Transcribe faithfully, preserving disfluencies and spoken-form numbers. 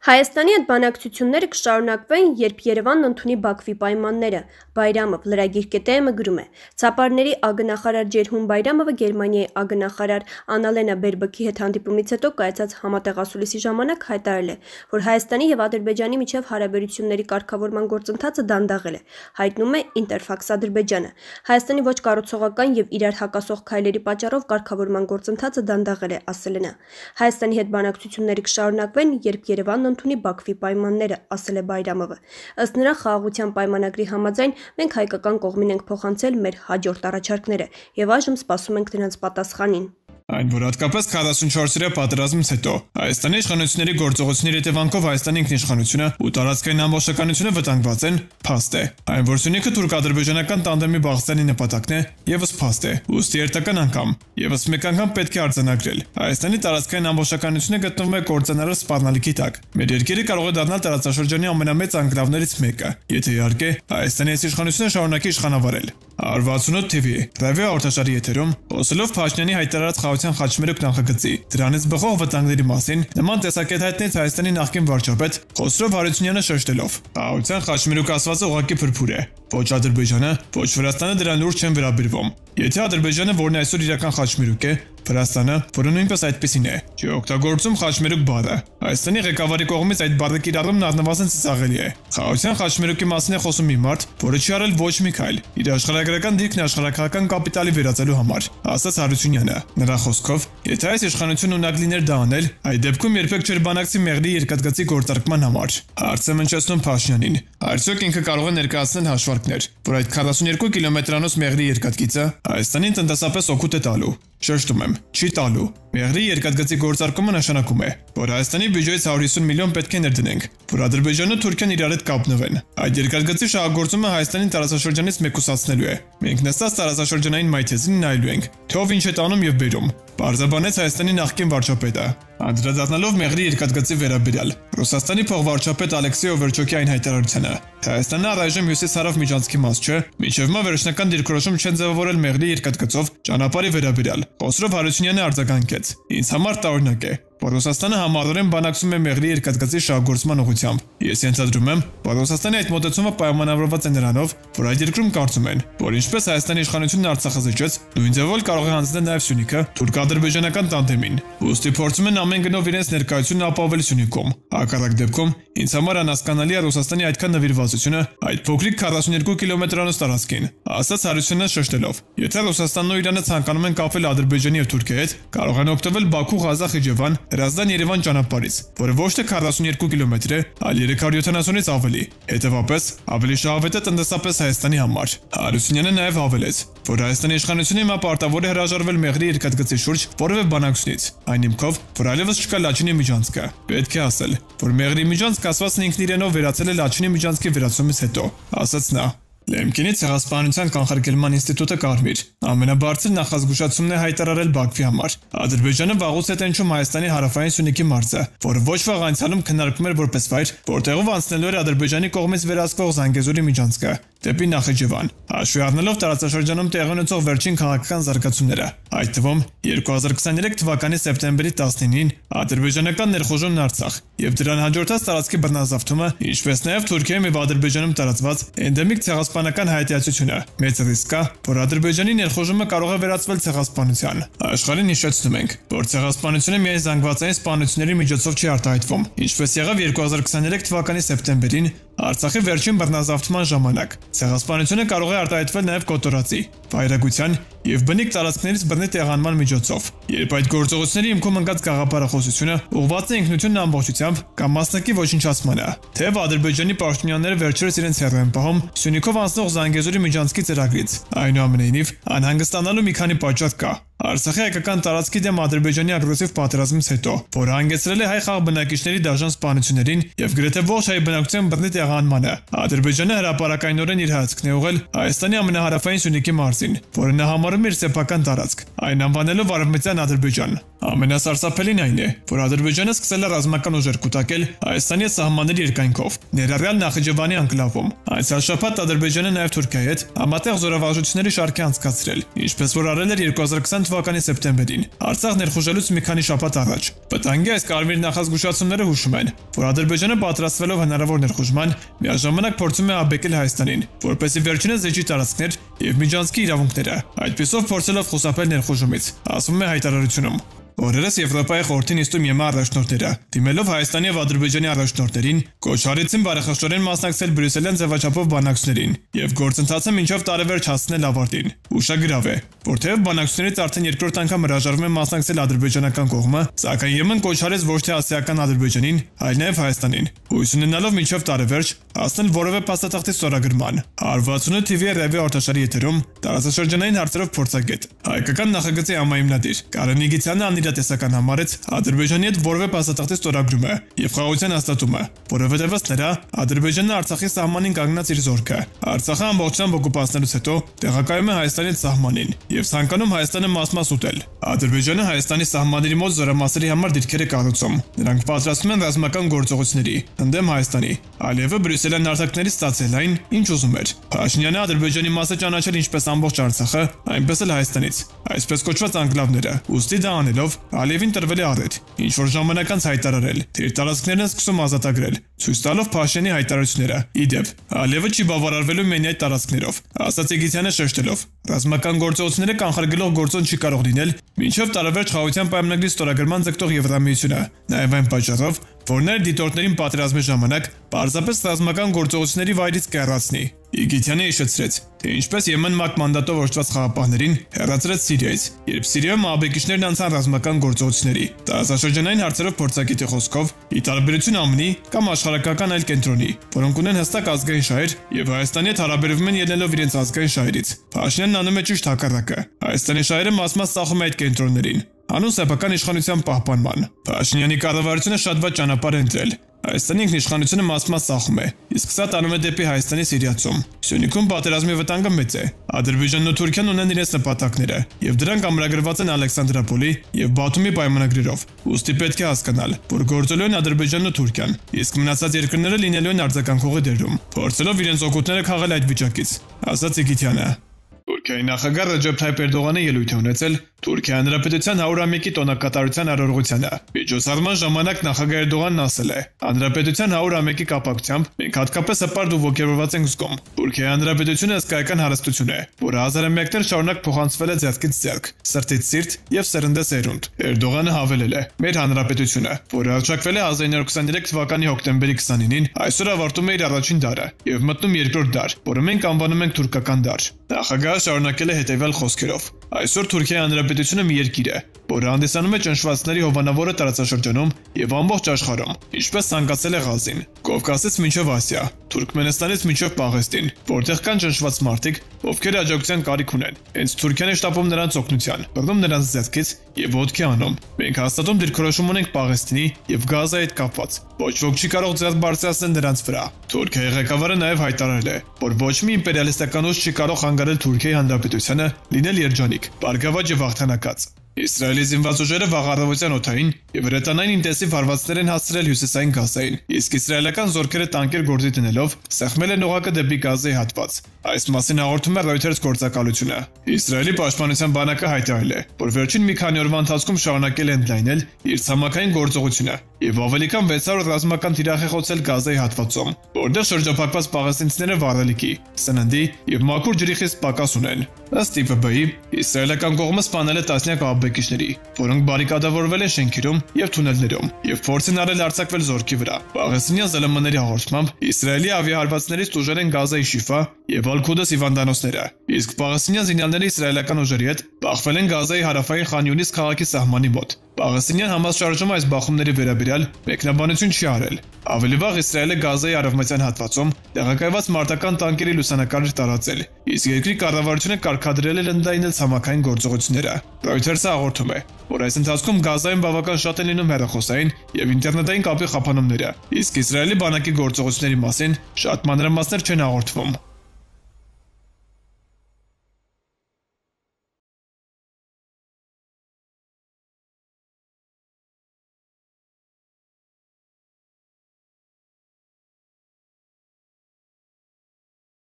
Հայաստանի հետ բանակցությունները կշարունակվեն, երբ Երևանն ընդունի Բաքվի պայմանները։ Բայրամով լրագիր կետեմը գրում է. Ցապարների ագնախարար Ջերհուն Բայրամովը Գերմանիայի ագնախարար Անալենա Բերբոքի հետ հանդիպումից հետո կայացած համատեղ ասուլիսի ժամանակ հայտարարել է, որ Հայաստանի եւ Ադրբեջանի միջև հարաբերությունների կարգավորման գործընթացը դանդաղել է, հայտնում է Ինտերֆաքս Ադրբեջանը։ Հայաստանի ոչ կառուցողական եւ իրար հակասող քայլերի պատճառով կարգավորման գործընթացը դանդաղել է, ասել է նա։ Հայաստանի հետ բանակցությունները կշարունակվեն, երբ Երևանն ընդունի Բաքվի պայմանները, ասել է Բայրամովը։ Ըստ նրա խաղաղության պայմանագրի համաձայն մենք հայկական կողմին ենք փոխանցել մեր հաջորդ առաջարկները եւ այժմ սպասում ենք նրանց պատասխանին։ Այն որ հատկապես քառասունչորսերյա պատերազմից հետո Հայաստանի իշխանությունների գործողությունների հետևանքով Հայաստանի ինքնիշխանությունը ու տարածքային ամբողջականությունը վտանգված են, փաստ է։ Այն որ Սյունիքը թուրք-ադրբեջանական տանդեմի բաղձանի նպատակն է, եւս փաստ է։ Ուստի երթական անգամ եւս մեկ անգամ պետք է արձանագրել։ Հայաստանի տարածքային ամբողջականությունը գտնվում է կործանարար սպառնալիքի տակ։ Մեր երկիրը կարող է դառնալ տարածաշրջանի ամենամեծ անկլավներից մեկը, եթե իհարկե Հայաստանի իշխանությունը շարունակի իշխանավարել։ Ար վաթսունութ T V ռադիո հաղորդաշարի եթերում խոսելով Փաշինյանի հայտարարած խաղաղության խաչմերուկ նախագծի դրանից բխող վտանգների մասին նման տեսակետ հայտնեց Հայաստանի նախկին վարչապետ Խոսրով Հարությունյանը շեշտելով. Խաղաղության խաչմերուկ ասվածը ուղղակի փրփուր է։ Ոչ Ադրբեջանը, ոչ Վրաստանը դրան լուրջ չեն վերաբերվում։ Եթե Ադրբեջանը, որն այսօր իրական խաչմերուկ է, Վրաստանը, որը նույնպես այդպեսին է, չի օգտագործում խաչմերուկ բառը, Հայաստանի ղեկավարի կողմից այդ բառի կիրառումն առնվազն ծիծաղելի է։ Խաղաղության խաչմերուկի մասին է խոսում մի մարդ, որը չի արել ոչ մի քայլ իր աշխարհագրական դիրքն աշխարհական կապիտալի վերածելու համար, ասաց Հարությունյանը։ Նրա խոսքով, եթե այս իշխանությունն ունակ լիներ դա անել, այդ դեպքում երբեք չէր բանակցի Մեղրի երկաթգծի գործարկման համար։ Հարց է մնչեցնում Փաշինյանին. Արդյոք ինքը կարող է ներկայացնել հաշվարկներ, որ այդ քառասունյոթ կիլոմետրանոց Մեղրի երկաթգիծը Հայաստանին տնտեսապես օգուտ է տալու։ Շեշտում եմ, չի տալու։ Մեղրի երկաթգծի գործարկումը նշանակում է, որ Հայաստանի բյուջեից հարյուր հիսուն միլիոն պետք է ներդնենք, որ Ադրբեջանը ու Թուրքիան իրար հետ կապնվեն։ Այդ երկաթգծի շահագործումը Հայաստանին տարածաշրջանից մեկուսացնելու է։ Մենք նստած տարածաշրջանային մայթեզին նայելու ենք, թե ով ինչ է տանում եւ բերում։ Պարզաբանեց Հայաստանի նախկին վարչապետը։ Անդրադառնալով Մեղրի երկաթգծի վերաբերյալ Ռուսաստանի փոխվարչապետ Ալեքսեյ Օվերչոկի այն հայտարարությանը, թե Հայաստանը առայժմ հյուսիս-հարավ միջանցքի մաս չէ, մինչև հիմա վերջնական դիրքորոշում չեն ձևավորել Մեղրի երկաթգծով ճանապարհի վերաբերյալ։ Խոսրով Հարությունյանը արձագանքեց. Ինձ համար տարօրինակ է, որ Ռուսաստանը համառորեն բանակցում է Մեղրի երկաթգծի շահագործման ուղղությամբ։ Ես ենթադրում եմ, որ Ռուսաստանի այդ մոտեցումը պայմանավորված է նրանով, որ այդ երկրում կարծում են, որ ինչպես Հայաստանի իշխանությունն Արցախը զիջեց, նույն ձևով կարող է հանձնել նաև Սյունիքը թուրք-ադրբեջանական տանդեմին։ Ոստի փորձում են ամեն գնով իրենց ներկայությունն ապահովել Սյունիքում։ Հակառակ դեպքում ինձ համար անհասկանալի է Ռուսաստանի այդքան նվիրվածությունը այդ փոքրիկ քառասունյոթ կիլոմետրանոց տարածքին, ասաց Հարությունյանը շեշտելով. Եթե Ռուսաստանն ու Իրանը ցանկանում են կապվել Ադրբեջանի եւ Թուրքիայի հետ, կարող են օգտվել Բաքու-Ղազախ-Իջևան Հրազդան-Երևան ճանապարհից, որը ոչ թե քառասունյոթ կիլոմետր է, այլ երեք հարյուր յոթանասունից ավելի։ Հետևաբար, ավելի շահավետ է տնտեսապես Հայաստանի համար։ Հարությունյանը նաև հավելեց, որ Հայաստանի իշխանությունը հիմա պարտավոր է հրաժարվել Մեղրի երկաթգծի շուրջ որևէ բանակցությունից, այն հիմքով, որ այլևս չկա Լաչինի միջանցքը։ Պետք է ասել, որ Մեղրի միջանցք ասվածն ինքն իրենով վերացել է Լաչինի միջանցքի վերացումից հետո, ասաց նա։ Լեմկինի ցեղասպանության կանխարգելման ինստիտուտը Կարմիր ամենաբարձր նախազգուշացումն է հայտարարել Բաքվի համար։ Ադրբեջանը վաղուց է տենչում Հայաստանի հարավային Սյունիքի մարզը, որը ոչ վաղ անցյալում քննարկվում էր որպես վայր, որտեղով անցնելու էր Ադրբեջանի կողմից վերահսկվող Զանգեզուրի միջանցքը դեպի Նախիջևան, հաշվի առնելով տարածաշրջանում տեղի ունեցող վերջին քաղաքական զարգացումները, այդ թվում երկու հազար քսաներեք թվականի սեպտեմբերի տասնինին ադրբեջանական ներխուժումն Արցախ եւ դրան հաջորդած տարածքի բռնազավթումը, ինչպես նաեւ Թուրքիայում եւ Ադրբեջանում տարածված էնդեմիկ ցեղասպանական հայտարարությունը, մեծ ռիսկ կա, որ Ադրբեջանի ներխուժումը կարող է վերածվել ցեղասպանության։ Աշխարհին հիշեցնում ենք, որ ցեղասպանությունը միայն զանգվածային սպանությունների միջոցով չի արտահայտվում, ինչպես եղավ երկու հազար քսաներեք թվականի սեպտեմբերին Արցախի վերջին բռնազավթման ժամանակ։ Ցեղասպանությունը կարող է արտահայտվել նաև կոտորածի, վայրագության եւ բնիկ տարածքներից բռնի տեղանման միջոցով։ Երբ այդ գործողությունների հիմքում ընկած գաղափարախոսությունը ուղղված է ինքնությունն ամբողջությամբ կամ մասնակի ոչնչացմանը, թեև Ադրբեջանի պաշտոնյաները վերջերս իրենց հեռու են պահում Սյունիքով անցնող Զանգեզուրի միջանցքի ծրագրից, այնուամենայնիվ անհանգստանալու մի քանի պատճառ կա։ Արցախի հայկական տարածքի դեմ Ադրբեջանի ագրեսիվ պատերազմից հետո, որը հանգեցրել է հայ խաղ բնակիչների դաժան սպանություններին եւ գրեթե ողջ հայ բնակչության բռնի տեղանմանը, Ադրբեջանը հրապարակայնորեն իր հայացքն է ուղղել Հայաստանի ամենահարավային Սյունիքի մարզին, որը նա համարում է իր սեփական տարածք, այն անվանելով Արևմտյան Ադրբեջան։ Ամենասարսափելին այն է, որ Ադրբեջանը սկսել է ռազմական ուժեր կուտակել Հայաստանի սահմանների երկայնքով, ներառյալ Նախիջևանի անկլավում։ Անցյալ շաբաթ Ադրբեջանը նաև Թուրքիայի հետ համատեղ զորավարժությունների շարք է անցկացրել, ինչպես որ արել էր երկու հազար քսան թվականի սեպտեմբերին, Արցախ ներխուժելուց մի քանի շաբաթ առաջ։ Վտանգի այս կարմիր նախազգուշացումները հուշում են, որ Ադրբեջանը պատրաստվելով հնարավոր ներխուժման, միաժամանակ փորձում է աբեկել Հայաստանին, որպեսզի վերջինս զիջի տարածքներ եւ միջանցքի իրավունքները, այդպիսով փորձելով խուսափել ներխուժումից, ասվում է հայտարարությունում։ Օրերս Եվրոպայի խորհրդի նիստում ԵՄ առաջնորդները, դիմելով Հայաստանի եւ Ադրբեջանի առաջնորդներին, կոչ արեցին բարեխաշտորեն մասնակցել բրյուսելյան ձևաչափով բանակցություններին եւ գործընթացը մինչև տարեվերջ հասցնել ավարտին։ Ուշագրավ է, որ թեև բանակցություններից արդեն երկրորդ անգամ հրաժարվում է մասնակցել ադրբեջանական կողմը, սակայն ԵՄ-ն կոչ արեց ոչ թե ասիական Ադրբեջանին, այլ նաեւ Հայաստանին, հույս ունենալով մինչև տարեվերջ հասնել որևէ փաստաթղթի ստորագրման։ հարյուր վաթսունութ թիվի ռեվի արտաշարի եթերում տարածաշրջանային հարցերով փորձագետ, հայկական նախագծի համահիմնադիր Կարեն Նիգիցյանը տեսական համարեց Ադրբեջանի հետ որևէ փաստաթղթի ստորագրումը եւ խաղաղության հաստատումը, որովհետեւ ըստ նրա Ադրբեջանը Արցախի սահմանին կանգնած իր զորքը, Արցախը ամբողջությամբ օկուպացնելուց հետո տեղակայում է Հայաստանի սահմանին եւ ցանկանում Հայաստանը մաս-մաս ուտել։ Ադրբեջանը Հայաստանի սահմանների մոտ զորամասերի համար դիրքեր է կառուցում։ Նրանք պատրաստվում են ռազմական գործողությունների ընդդեմ Հայաստանի։ Ալիևը բրյուսելյան նարդակներից ստացել այն, ինչ ուզում էր։ Փաշինյանը Ադրբեջանի մասը ճանաչել ինչպես ամբողջ Արցախը, այնպես էլ Հայաստանից, այսպես կոչված անկլավները։ Ուստի դա անելով Ալիևին տրվել է առիթ, ինչ որ ժամանակ անց հայտարարել, թե իր տարածքներն են սկսում ազատագրել, ցույց տալով Փաշինյանի հայտարարությունները։ Ի դեպ, Ալիևը չի բավարարվելու միայն այդ տարածքներով, ասաց Եգիթյանը շեշտելով. ռազմական գործողությունները կանխարգելող գործոն չի կարող լինել մինչև տարեվերջ խաղաղության պայմանագրի ստորագրման ձգտող Եվրամիությունը, նաև այն պատճառով, որ ներ դիտորդներին պատերազմի ժամանակ պարզապես ռազմական գործողությունների վայրից կեռացնի։ Իգիթյանը հիշեցրեց, թե ինչպես ԵՄ-ն ՄԱԿ մանդատով օրհնված խաղապահներին հեռացրեց Սիրիայից, երբ Սիրիայում աբեկիչներն անցան ռազմական գործողությունների։ Տարածաշրջանային հարցերով փորձագետի խոսքով, ի տարբերություն ԱՄՆ-ի կամ աշխարհակական այլ կենտրոնի, որոնք ունեն հստակ ազգային շահեր եւ Հայաստանի հետ հարաբերվում են ելնելով իրենց ազգային շահերից, Փաշինյանն անում է ճիշտ հակառակը։ Հայաստանի շահերը մաս-մաս ծախում է այդ կենտրոններին, անուն սեփական իշխանության պահպանման։ Փաշինյանի կառավարությունը շատ վատ ճանապարհ է ընտրել։ Հայաստանի ինքնիշխանությունը մաս-մաս ծախում է, իսկ սա տանում է դեպի Հայաստանի Սիրիացում։ Սյունիքում պատերազմի վտանգը մեծ է։ Ադրբեջանն ու Թուրքիան ունեն իրենց նպատակները, եւ դրանք ամրագրված են Ալեքսանդրապոլի եւ Բաթումի պայմանագրերով։ Ուստի պետք է հասկանալ, որ գործելու են Ադրբեջանն ու Թուրքիան, իսկ մնացած երկրները լինելու են արձագանքողի դերում, փորձելով իրենց օգուտները քաղել այդ վիճակից, ասաց Իգիթյանը։ Թուրքիայի նախագահ Ռեջեփ Թայիփ Էրդողանը ելույթ է ունեցել Թուրքիայի Հանրապետության հարյուրամյակի տոնակատարության արարողությանը։ Միջոցառման ժամանակ նախագահ Էրդողանն ասել է. «Հանրապետության հարյուրամյակի կապակցությամբ մենք հատկապես հպարտ ու ոգևորված ենք զգում։ Թուրքիայի Հանրապետությունը հսկայական հարստություն է, որը հազարամյակներ շարունակ փոխանցվել է ձեռքից ձեռք, սրտից սիրտ եւ սերնդե սերունդ»։ Էրդողանը հավելել է. «Մեր հանրապետությունը, որը հռչակվել է հազար իննյոթ ութսաներեք թվականի հոկտեմբերի քսանինին, այսօր ավարտում է իր առաջին դարը եւ մտնում երկրորդ դար, որը մենք անվանում ենք թուրքական դար»։ Նախագահը շարունակել է հետևյալ խոսքերով. «Այսօր Թուրքիայի Հանրապետությունը մի երկիր է, որը հանդիսանում է ճնշվածքների հովանավորը տարածաշրջանում եւ ամբողջ աշխարհում, ինչպես ցանկացել է Ղազին, Կովկասից մինչև Ասիա, Թուրքմենստանից մինչև Պաղեստին, որտեղ կան ճնշված մարդիկ, ովքեր աջակցության կարիք ունեն։ Հենց Թուրքիան է շտապում նրանց օգնության, բռնում նրանց ձեռքից եւ ոտքի անում։ Մենք հաստատում դիրքորոշում ունենք Պաղեստինի եւ Գազայի հետ կապված։ Ոչ ոք չի կարող ձեռք բարձրացնել նրանց վրա»։ Թուրքիայի ղեկավարը նաեւ հայտարարել է, որ ոչ մի իմպերիալիստական ուժ չի կարող խանգարել Թուրքիայի Հանրապետությանը լինել երջանիկ, բարգավաճ եւ հաղթանակած։ Իսրայելի զինված ուժերը վաղ առավոտյան օդային եւ հրետանային ինտենսիվ հարվածներ են հասցրել հյուսիսային Գազային, իսկ իսրայելական զորքերը տանկեր գործի դնելով սեղմել են օղակը դեպի Գազայի հատված։ Այս մասին հաղորդում է Reuters գործակալությունը։ Իսրայելի պաշտպանության բանակը հայտարարել է, որ վերջին մի քանի օրվա ընթացքում շարունակել է ընդլայնել իր ցամաքային գործողությունը եւ ավելի քան վեց հարյուր ռազմական թիրախ է խոցել Գազայի հատվածում, որտեղ շրջափակված պաղեստինցիները վառելիքի, սննդի եւ մաքուր ջրի խիստ պակաս ունեն։ Ըստ ի վբ ի, իսրայելական կողմը սպանել է տասնյակ աբեկիչների, որոնք բարիկադավորվել են շենքերում եւ թունելներում եւ փորձ են արել արձակվել զորքի վրա։ Պաղեստինյան ԶԼՄ-ների հաղորդմամբ Իսրայելի ավիահարվածներից տուժել են Գազայի Շիֆա եւ Ալ-Քուդս հիվանդանոցները, իսկ պաղեստինյան զինյալները իսրայելական ուժերի հետ բախվել են Գազայի հարավային Խան Յունիս քաղաքի սահմանի մոտ։ Պաղեստինյան Համաս շարժումը այս բախումների վերաբերյալ մեկնաբանություն չի արել։ Ավելի վաղ Իսրայելը Գազայի արևմտյան հատվածում տեղակայված մարտական տանկերի լուսանկար էր տարածել, իսկ երկրի կառավարությունը կարգադրել էր ընդլայնել ցամաքային գործողությունները։ Reuters-ը հաղորդում է, որ այս ընթացքում Գազայում բավական շատ են լինում հեռախոսային եւ ինտերնետային կապի խափանումները, իսկ Իսրայելի բանակի գործողությունների մասին շատ մանրամասներ չեն հաղորդվում։